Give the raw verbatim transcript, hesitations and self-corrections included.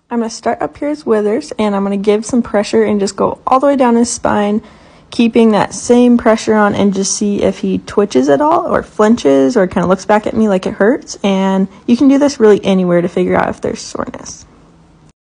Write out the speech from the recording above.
I'm going to start up here his withers, and I'm going to give some pressure and just go all the way down his spine, keeping that same pressure on, and just see if he twitches at all or flinches or kind of looks back at me like it hurts. And you can do this really anywhere to figure out if there's soreness.